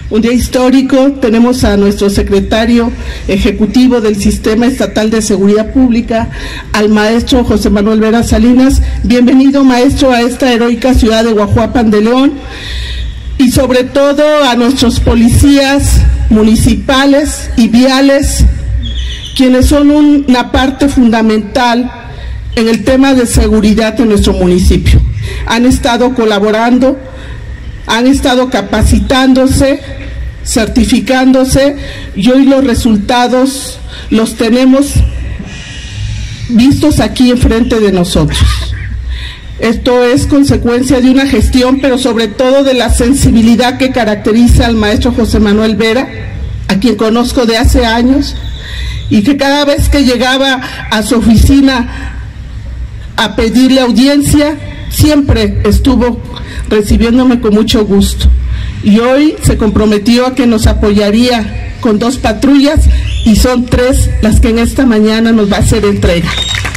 Un día histórico. Tenemos a nuestro secretario ejecutivo del Sistema Estatal de Seguridad Pública, al maestro José Manuel Vera Salinas. Bienvenido, maestro, a esta heroica ciudad de Guajuapan de León, y sobre todo a nuestros policías municipales y viales, quienes son una parte fundamental en el tema de seguridad en nuestro municipio. Han estado colaborando, han estado capacitándose, certificándose, y hoy los resultados los tenemos vistos aquí enfrente de nosotros. Esto es consecuencia de una gestión, pero sobre todo de la sensibilidad que caracteriza al maestro José Manuel Vera, a quien conozco de hace años, y que cada vez que llegaba a su oficina a pedirle audiencia, siempre estuvo recibiéndome con mucho gusto. Y hoy se comprometió a que nos apoyaría con 2 patrullas, y son 3 las que en esta mañana nos va a hacer entrega.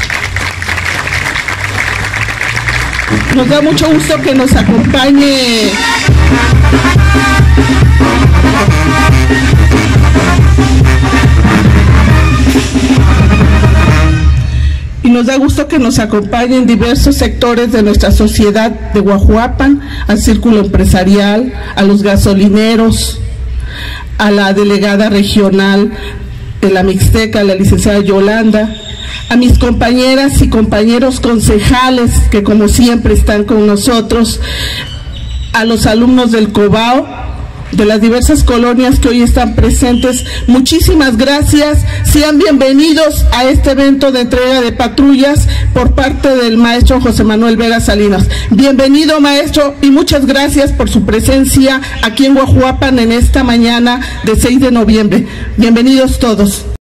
Nos da mucho gusto que nos acompañe en diversos sectores de nuestra sociedad de Guajuapan, al círculo empresarial, a los gasolineros, a la delegada regional de la Mixteca, la licenciada Yolanda, a mis compañeras y compañeros concejales que como siempre están con nosotros, a los alumnos del COBAO, de las diversas colonias que hoy están presentes. Muchísimas gracias, sean bienvenidos a este evento de entrega de patrullas por parte del maestro José Manuel Vera Salinas. Bienvenido, maestro, y muchas gracias por su presencia aquí en Guajuapan en esta mañana de 6 de noviembre. Bienvenidos todos.